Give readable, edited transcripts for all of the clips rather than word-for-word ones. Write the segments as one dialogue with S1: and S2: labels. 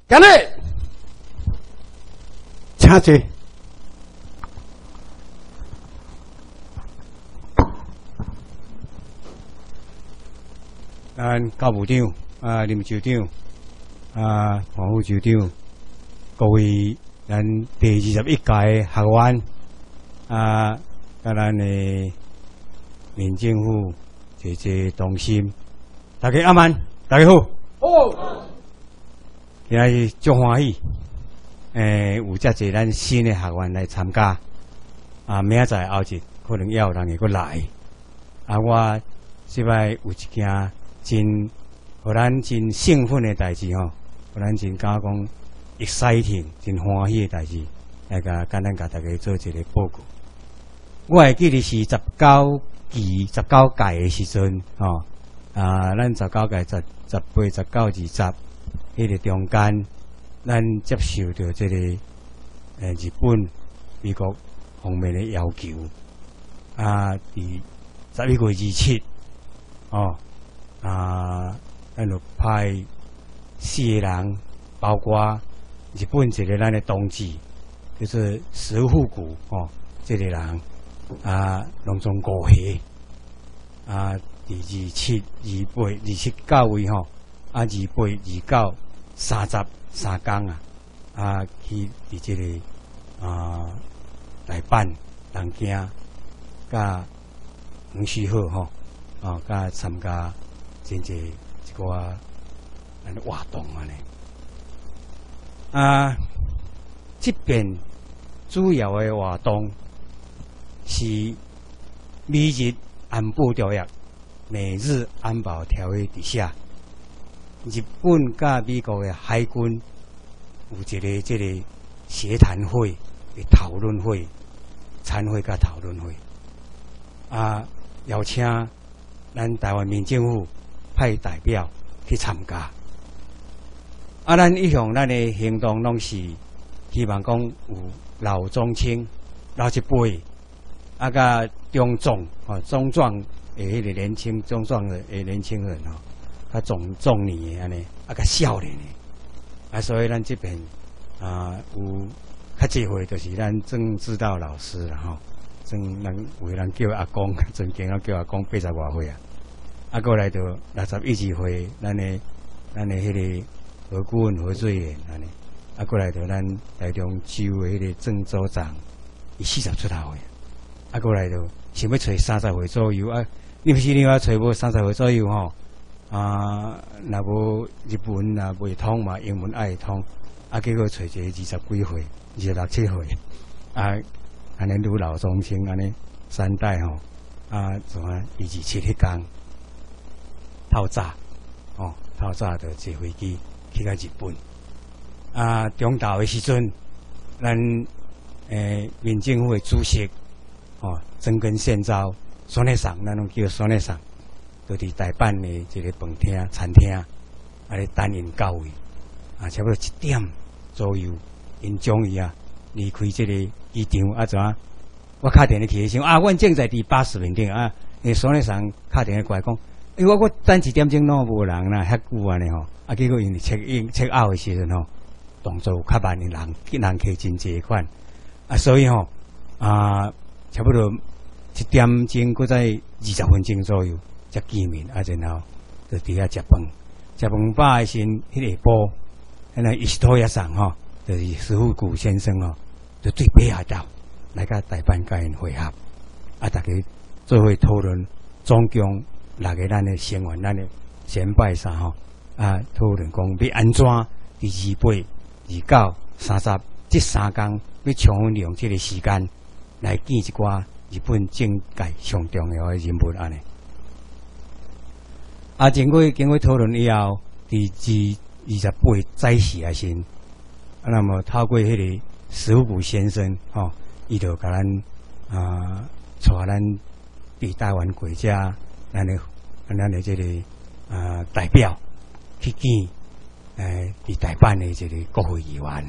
S1: 今日，请坐。咱教务长林州长黄副州长，各位咱第21届学员甲咱的民政府这同心，大家阿慢，大家好。好。今日足欢喜，有遮济咱新的学员来参加，明仔载后日可能也有人会过来，我即摆有一件真，互咱真兴奋的代志吼，互咱真敢讲 exciting， 真欢喜的代志，来简单甲大家做一个报告。我会记得是19届的时阵吼，咱19届18、19、20。迄个中间，咱接受到这个日本、美国方面的要求，伫11月27，咱就派4个人，包括日本一个咱的同志，就是石富谷这个人，拢总过去，第27、28、29位28、29、30、3天去伫这个大阪、东京、甲黄须好甲参加真济一寡活动这边主要的活动是美日安保条约、美日安保条约底下。日本甲美国的海军有一个这个协谈会的讨论会、参会甲讨论会，邀请咱台湾民政府派代表去参加。咱一向咱的行动拢是希望讲有老中青、老一辈，甲中壮中壮的迄个年轻、中壮的年轻人较中年的安尼，较少年的，所以咱这边有较济岁，就是咱政治道老师啦有人叫阿公，曾经叫阿公80多岁过来就61、2岁，咱的迄个何顾问、何罪员安尼，过来就咱台中州的迄个郑州长，伊40出头岁，过来就想要找30岁左右你不是另外找无30岁左右若无日文袂通嘛，英文爱通，结果找一个20几岁、26、7岁，安尼愈老中青安尼3代从127迄天透早就坐飞机去到日本，中昼的时阵，咱民政府的主席曾根宪昭孙内上，咱拢叫孙内上。就伫大阪的一个饭厅、餐厅，咧等因到位，差不多1点左右，因将伊离开这个机场怎我打电话去想阮正在第80名顶所内上打电话过来讲，我等1点钟拢无人啦，遐久安尼结果因check in、check out 的时阵动作较慢，人客真济款，所以差不多1点钟，搁在20分钟左右。才见面然后就伫遐食饭，食饭饱的时，迄下晡，那伊托也上就是石富谷先生就对北海道来甲大阪甲因会合，大家做伙讨论，总共6个咱的成员，咱的前辈讨论讲要安怎伫28、29、30这3天要充分利用这个时间来见一寡日本政界上重要的人物安尼。经过讨论以后，第28早时先，那么透过迄个石富谷先生伊就甲咱带咱伫台湾国家咱的这个代表去见伫台湾的这个国会议员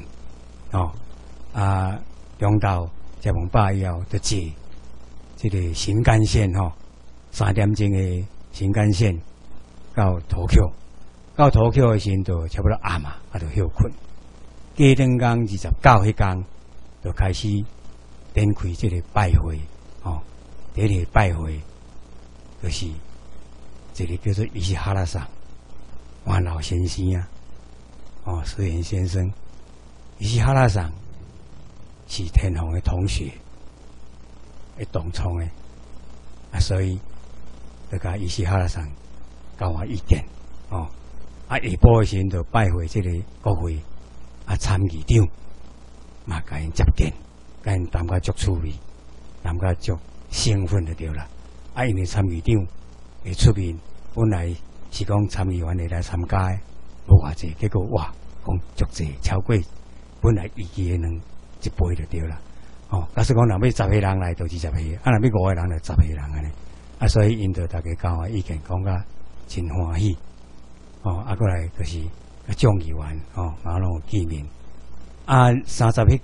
S1: 中昼食饭饱以后，就坐这个新干线3点钟的新干线。到到土丘的时阵，就差不多暗嘛，就休困。过灯工29迄天，就开始展开这个拜会。第一个拜会就是这个叫做伊西哈拉桑，我老先生啊，石原先生，伊西哈拉桑是天皇的同学，同窗的，所以就甲伊西哈拉桑交我意见下晡的时阵就拜会这个国会参议长，嘛甲因接见，甲因谈甲足趣味，谈甲足兴奋就对啦。因为参议长会出面，本来是讲参议员会来参加的，无偌济，结果哇，讲足济，超过本来预期的1倍就对啦。假使讲若要10个人来，就20个；若要5个人来，10个人安尼。所以因就大家交换意见，讲甲真欢喜。过来就是众议员嘛拢有见面。30迄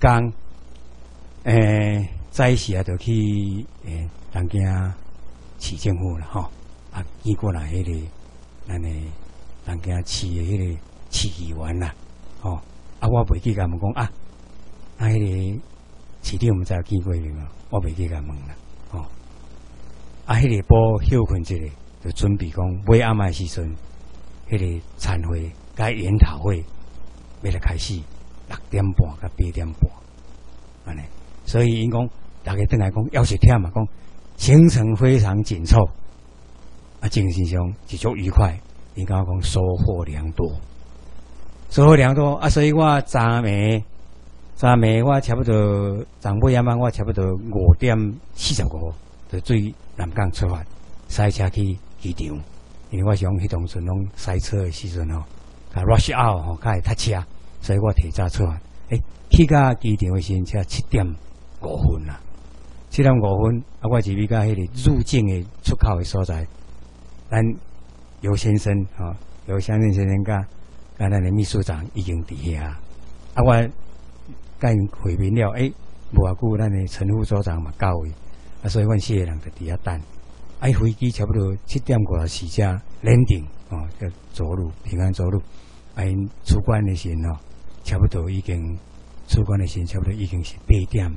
S1: 天，早时就去东京市政府啦见过来迄个咱的东京市的迄个市议员啦我袂记甲问讲迄个市长毋知有见过面无？我袂记甲问啦迄个晡休困一下，就准备讲尾暗的时阵。迄个参会甲研讨会要来开始，6点半甲8点半，安尼。所以因讲大家倒来讲，要是忝嘛，讲行程非常紧凑，精神上是足愉快，应该讲收获良多，收获良多所以我昨暝我差不多昨尾晚我差不多5点45就对南港出发，塞车去机场。因为我想迄当阵拢塞车的时阵甲 rush hour 较会塞车，所以我提早出发。去到机场的时阵才7点5分啦。7点5分，我入去到迄个入境的出口的所在，咱尤先生尤先生甲咱的秘书长已经伫遐。我甲因会面了，无偌久，咱的陈副所长嘛到位，所以阮4个人就伫遐等。飞机差不多7点50才 landing 就走路平安走路。因出关的时阵差不多已经出关的时阵差不多已经是8点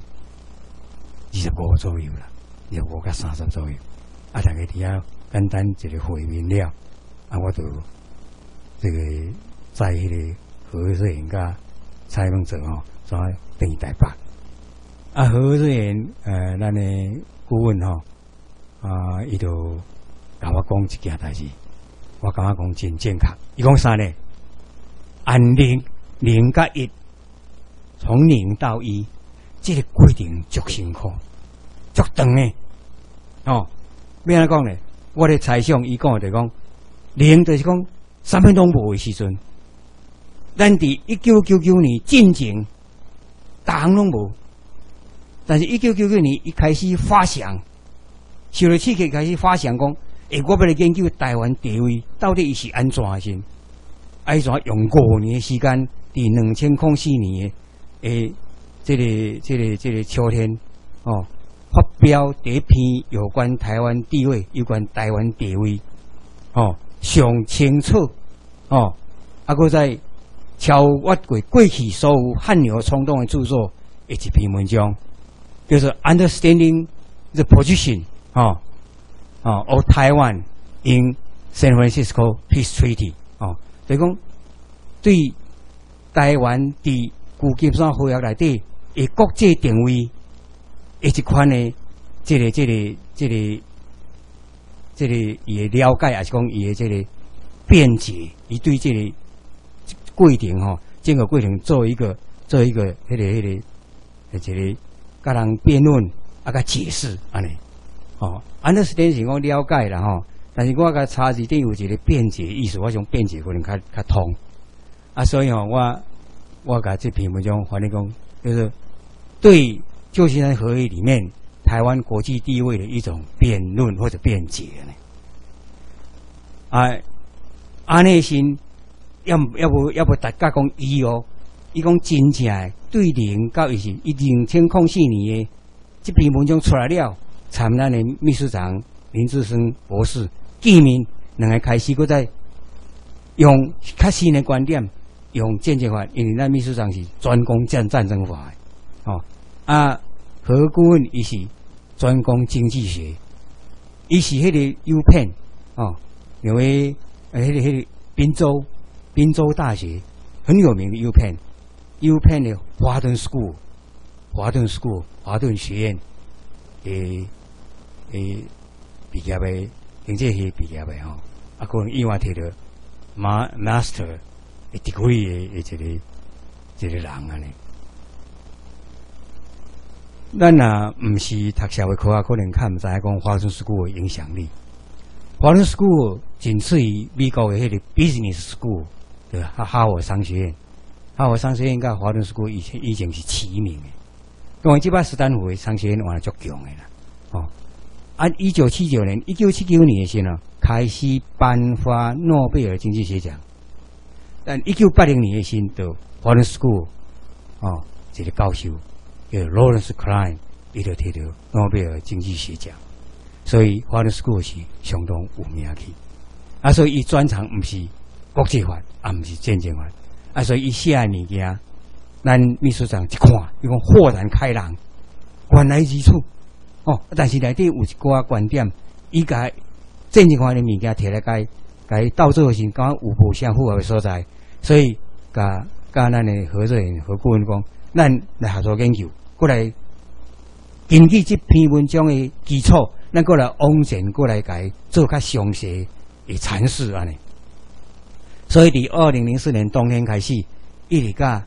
S1: 25左右啦，25到30左右。大家伫遐简单一个会面了，我就这个在迄个何瑞元甲蔡英文者所等于台北。何瑞元咱的顾问伊就甲我讲一件代志，我感觉讲真正确。伊讲啥呢？按0甲1，从0到1，这个过程足辛苦、足长诶。要安怎讲呢？我咧猜想，伊讲就讲0就是讲3分钟无诶时阵，咱伫1999年进前，逐项拢无，但是1999年伊开始发想。受了刺激，开始发想讲，我要来研究台湾地位到底是安怎的先？怎用5年的时间，伫2004年的这个秋天发表第一篇有关台湾地位、有关台湾地位上清楚搁再超越过去所有汗牛充栋的著作的一篇文章，叫做 Understanding the Position。of Taiwan in San Francisco Peace Treaty 就是讲对台湾伫旧金山条约内底的国际定位的一款的这个伊的了解，还是讲伊的这个辩解，伊对这个过程整个过程做一个迄个甲人辩论甲解释安尼。understand 是讲了解啦但是我甲查字典有一个辩解意思，我想辩解可能较通所以我甲这篇文章反正讲就是对旧金山合约里面台湾国际地位的一种辩论或者辩解呢。安内心要不大家讲伊讲真正对0到1是2004年的这篇文章出来了。参咱的秘书长林志生博士见面，2个开始，搁再用较新的观点，用间接法，因为咱秘书长是专攻战争法的，何顾问伊是专攻经济学，伊是迄个 U Penn 因为迄个宾州大学很有名的 U Penn 的华顿 School 华顿学院毕业的经济系毕业的可能意外摕到master 的 degree 的一个人安尼。咱若毋是读社会科学，可能较毋知影讲华顿 School 的影响力。华顿 School 仅次于美国的迄个 Business School 的哈佛商学院。哈佛商学院甲华顿 School 以前是齐名的。因为即摆斯坦福的商学院换得足强的啦。1979年的时候开始颁发诺贝尔经济学奖。但1980年的时候，华顿 School 一个教授叫 Lawrence Klein， 伊就摕到诺贝尔经济学奖。所以华顿 School 是相当有名气。所以伊专长毋是国际法，也毋是战争法。所以伊写的物件，咱秘书长一看，伊讲豁然开朗，原来如此。但是内底有一寡观点，伊甲战争法的物件摕来甲伊斗做时，敢有无相符合的所在，所以甲咱的何顾问讲，咱来合作研究，过来根据这篇文章的基础，咱过来往前过来甲伊做较详细的阐释安尼。所以伫2004年冬天开始，一直到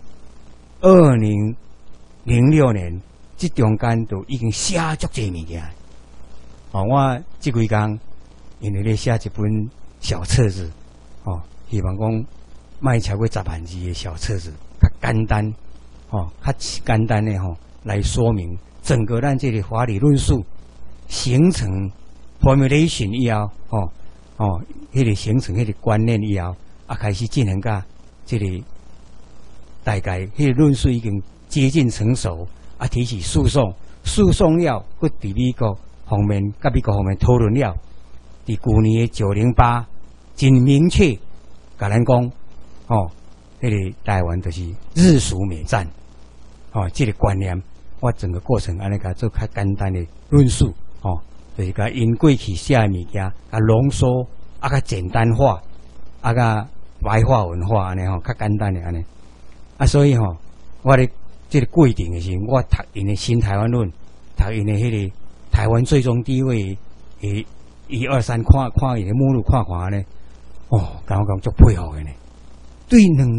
S1: 2006年。这中间都已经写足侪物件。我这几天因为咧写一本小册子，希望讲卖超过10万字的小册子，较简单，较简单的来说明整个咱这个法理论述形成 formulation 以后，迄个形成迄个观念以后，开始进行到这个大概迄个论述已经接近成熟。提起诉讼了，佮伫美国方面，甲美国方面讨论了。伫去年的908，真明确，甲咱讲，迄个台湾就是日属美战，这个观念，我整个过程安尼甲做较简单的论述，就是甲因过去写的物件，甲浓缩，较简单化，甲白话文化安尼较简单的安尼。所以我咧。这个过程的时候，我读因的新台湾论，读因的迄个台湾最终地位1、2、3，看因的目录看呢，感觉足配合的呢。对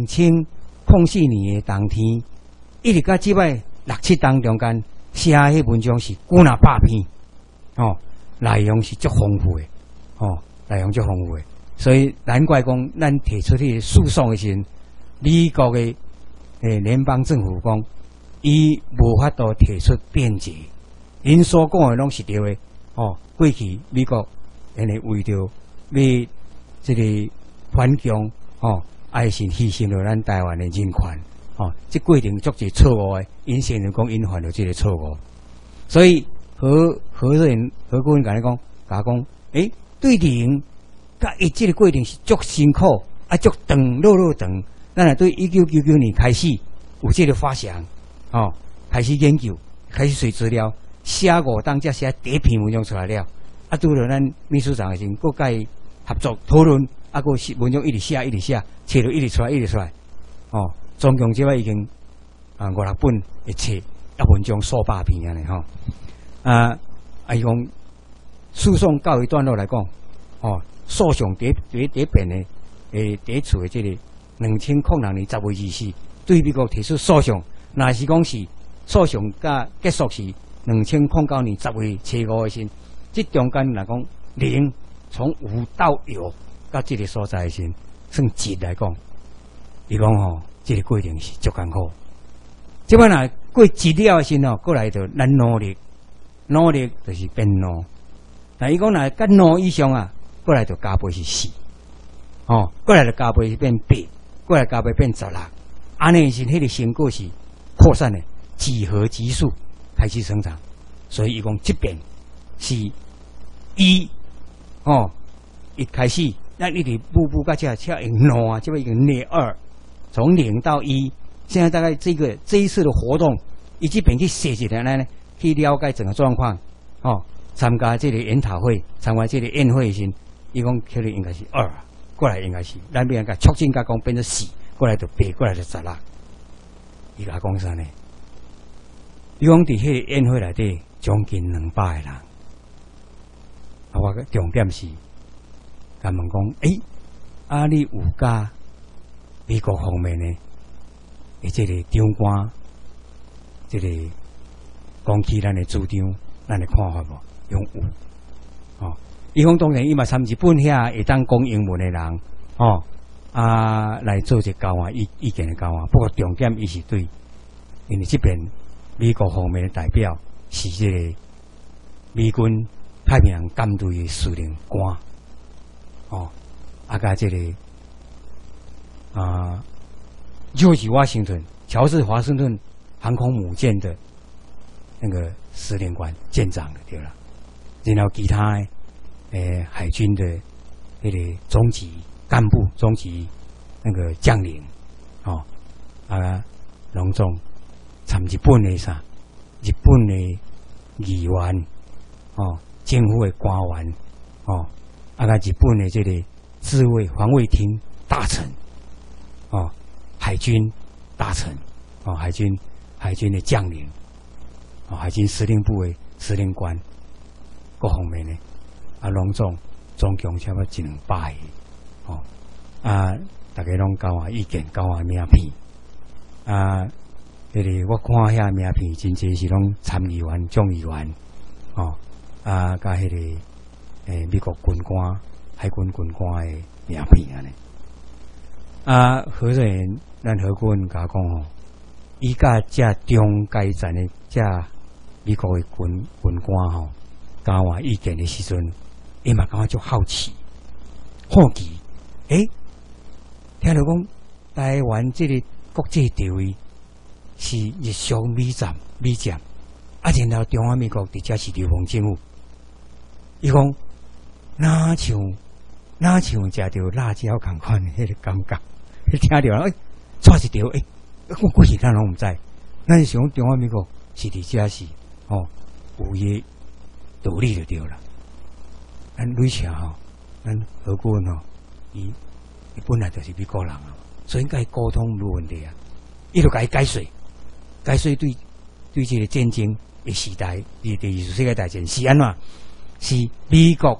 S1: 2004年的冬天，一直到即摆6、7档中间写迄文章是几若百篇，内容是足丰富的，内容足丰富的，所以难怪讲咱提出迄个诉讼的时候，美国的联邦政府讲。伊无法度提出辩解，因所讲的拢是对的。过去美国因为为着要这个反共，爱是牺牲了咱台湾的人权。这过程足侪错误的，因先人讲因犯了这个错误，所以何顾问甲你讲，对人甲伊这个过程是足辛苦，足长，落长。咱若对1999年开始有这个发想。开始研究，开始找资料，写5档才写第一篇文章出来了。拄着咱秘书长的时候，佮伊合作讨论，佮文章一直写，册就一直出来。总共即摆已经5、6本的册，文章数百篇安尼伊讲诉讼告一段落来讲，诉讼第一遍的第一次的这个2006年10月24，对美国提出诉讼。若是讲是诉讼甲结束是2009年10月初5的时，这中间来讲零从无到有到这个所在的时，算值来讲，伊讲这个过程是足艰苦。即摆若过值了的时过来就咱努力就是变努。但伊讲若甲努以上过来就加倍是4，过来就加倍是变8，过来加倍变16，安尼是迄个成果是。扩散的几何级数开始生长，所以伊讲这边是一开始那你得步步到这用弄啊，就已经列2，从0到1。现在大概这一次的活动，以及本去写一下呢，去了解整个状况。哦，参加这个研讨会，参加这个宴会时，伊讲可能应该是2，过来应该是咱边个促进加工变成4，过来就8，过来就10啦。伊甲讲啥呢？伊讲伫迄个宴会内底将近200个人。啊，我个重点是，甲问讲，你有甲美国方面呢？这个长官，这个讲起咱的主张，咱的看法无？用有。哦，伊讲当然，伊嘛参日本遐会当讲英文的人，哦，来做一个交换意见的交换。不过重点伊是对，因为这边美国方面的代表是这个美军太平洋舰队的司令官，哦，甲这个就是华盛顿，乔治华盛顿航空母舰的那个司令官、舰长的对了，然后其他海军的那个中级干部、中级那个将领，隆重参日本的啥，日本的议员，政府的官员，日本的这个自卫防卫厅大臣，海军大臣，海军的将领，海军司令部的司令官，各方面呢，隆重总共差不多100-200个，大家拢交换意见，交换名片，这个我看遐名片真侪是拢参议员、众议员，甲迄个美国军官、海军军官的名片安尼。何人？咱何君甲讲吼，伊甲这中阶层的这美国的军官吼，交换意见的时阵，伊嘛感觉足好奇、好奇。听到讲台湾这个国际地位是日属美占，然后中华民国伫遮是流氓政府。伊讲哪像食到辣椒同款的迄个感觉，听到错一条，我过去咱拢毋知，咱是想中华民国是伫遮是有伊道理就对了。咱雷车咱何君伊本来就是美国人啊，所以应该沟通无问题啊。伊就甲伊解释对这个战争的时代，第二次世界大战是安怎？是美国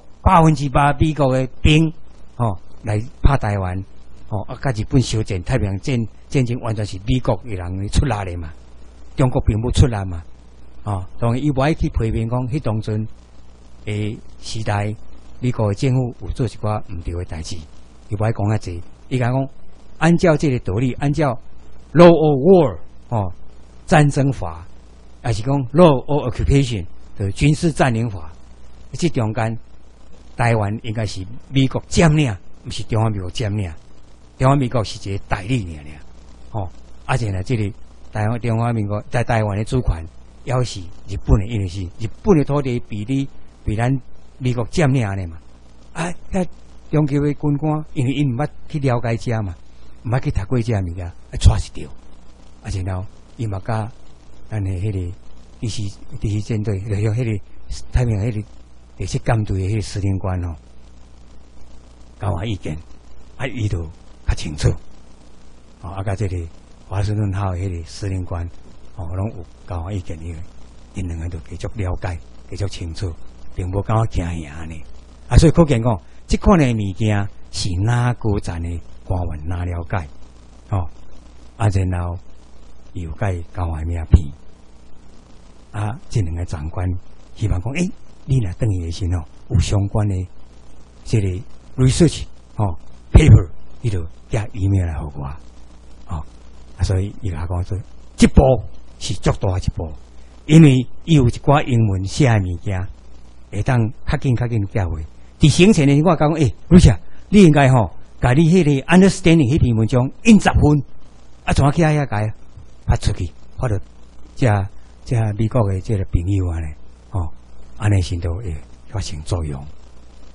S1: 8%美国的兵来拍台湾。甲日本相战，太平洋战争完全是美国的人出力的嘛，中国并不出力嘛，当然伊无爱去批评讲，迄当阵的时代，美国的政府有做一寡毋对的代志，伊无爱讲遐济，伊讲按照这个道理，按照 law of war 战争法，还是讲 law of occupation 的军事占领法，这中间台湾应该是美国占领，毋是中华民国占领。中华民国是一个代理尔，而且呢，这里中华民国在台湾的主权要是日本的，因为是日本的土地比咱美国占领的嘛。遐中国的军官，因为伊毋捌去了解遮嘛，毋捌去读过遮物件，错一条，然后伊嘛甲咱的迄个第四舰队，就像迄个太平洋迄个第7舰队的迄个司令官交换意见，伊就较清楚，甲这个华盛顿号迄个司令官，拢有交换意见，因两个就继续了解，继续清楚，并无感觉惊吓呢。所以可见讲，这款的物件是哪高层的官员哪了解，然后又甲伊交换名片，这两个长官希望讲，你若转去的时有相关的这个 research paper。伊就寄 email 来互我，所以伊甲讲说，这步是足大一步，因为伊有一寡英文写的物件，会当较紧寄回。伫行前呢，我讲卢夏，你应该甲你迄个 understanding 迄篇文章印10分，怎去遐解发出去，发到这美国的这个朋友安尼，安尼先都会发生作用。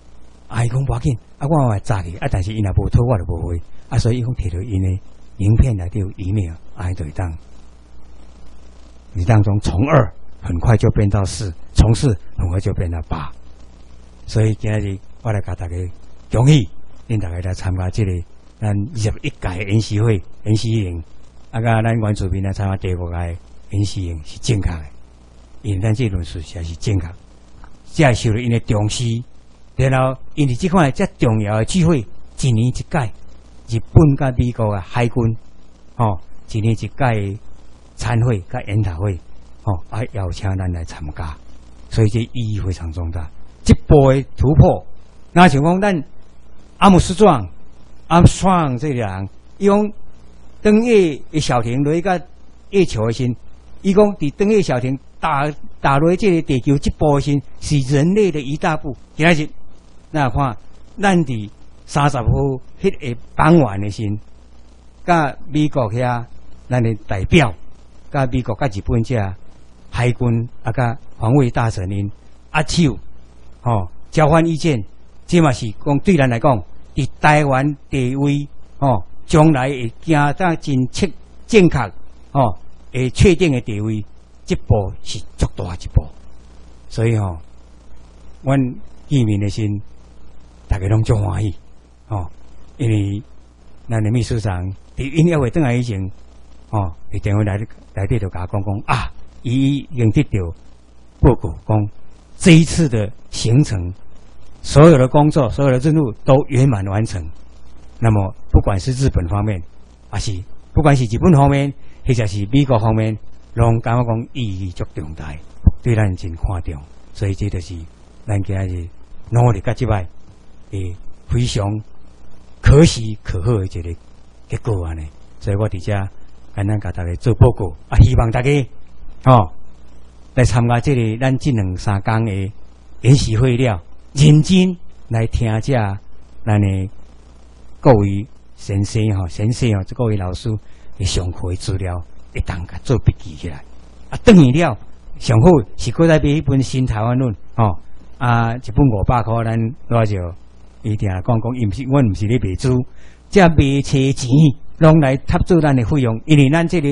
S1: 伊讲无要紧，我嘛炸去，但是因若无讨我就无会，所以伊讲摕到因的影片内底有email，就会当，你当中从2很快就变到4，从4很快就变到8，所以今日我来甲大家恭喜，恁大家来参加这个咱21届演习会演习营，甲咱原住民来参加第5届演习营是正确的，因为咱这论述才是正确，才受到因的重视。然后，因为这款遮重要的聚会，一年一届，日本甲美国的海军，一年一届的参会甲研讨会，邀请咱来参加，所以这意义非常重大。这步的突破，那像讲咱阿姆斯壮这个人，伊讲登月的小艇落去甲月球的时，伊讲伫登月小艇打落这个地球这步的时，是人类的一大步。今仔日。那看，咱伫30号迄个傍晚的时，甲美国遐咱的代表，甲美国甲日本遮海军甲防卫大臣因手，交换意见，这嘛是讲对咱来讲，伫台湾地位，将来会行到真正确，会确定的地位，这步是足大一步。所以阮见面的时。大家拢足欢喜，因为咱的秘书长伫音乐会转来以前，伫电话内底就甲我讲伊已经得到报告，讲这一次的行程，所有的工作、所有的任务都圆满完成。那么，不管是日本方面，不管是日本方面，或者是美国方面，拢感觉讲意义足重大，对咱真看重。所以这就是咱今日努力甲即摆。非常可喜可贺的一个结果安尼，所以我伫遮简单甲大家做报告，希望大家来参加这个咱这2、3天的研习会了，认真来听这咱的各位先生这各位老师的上课的资料，会当甲做笔记起来。转去了上好是搁再买一本新台湾论，一本500块，咱多少？伊定讲，阮毋是咧卖书，这卖册钱拢来插做咱的费用，因为咱这个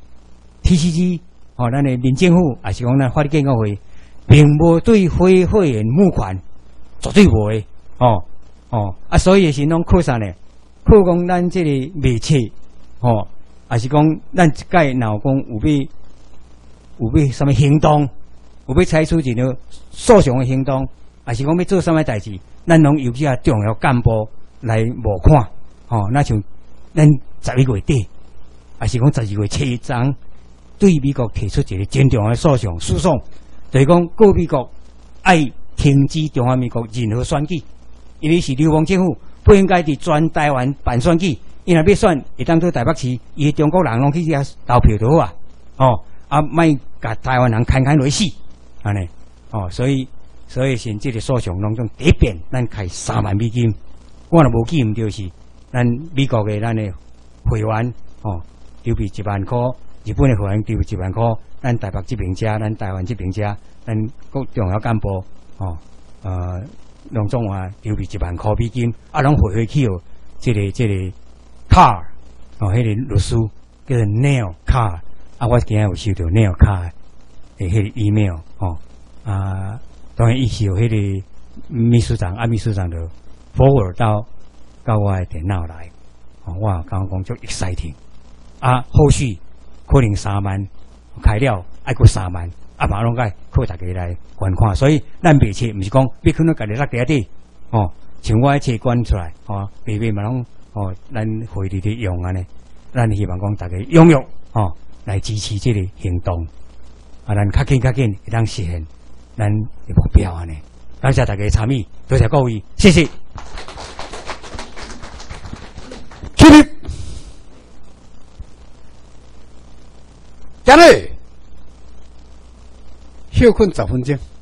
S1: TCG， 咱的民政府也是讲咱法律建构会，并无对非会员募款，绝对无的，所以是拢靠啥呢？靠讲咱这个卖册，也是讲咱一届若讲有要什么行动，有要采取一个诉讼的行动，也是讲要做什么代志。咱拢由这重要干部来募款，那像咱11月底，还是讲12月7日，对美国提出一个真重要的诉讼，就是讲告美国爱停止中华民国任何选举，因为是流亡政府不应该伫全台湾办选举，因若要选，会当做台北市，伊中国人拢去遐投票就好莫甲台湾人砍落去死，安尼，所以现这个诉讼当中，第一遍咱开3万美金，我若无记唔对是，咱美国的咱的会员丢币1万块，日本的会员丢币1万块，咱台北这边遮，咱台湾这边遮，咱各重要干部拢总话丢币1万块美金，拢汇回去这个卡迄个律师叫做 Neil 卡，我今日有收到 Neil 卡的迄个 email 当然，伊是由迄个秘书长就 forward 到我的电脑来，我刚刚讲足 exciting， 后续可能3万开了，还过3万，马拢该靠大家来观看，所以咱卖册毋是讲要可能家己落地底，像我的册捐出来，卖嘛拢咱会里伫用安尼，咱希望讲大家踊跃来支持这个行动，咱较紧会当实现。咱的目标安尼，感谢大家参与，多谢各位，谢谢。起立，站立，休困10分钟。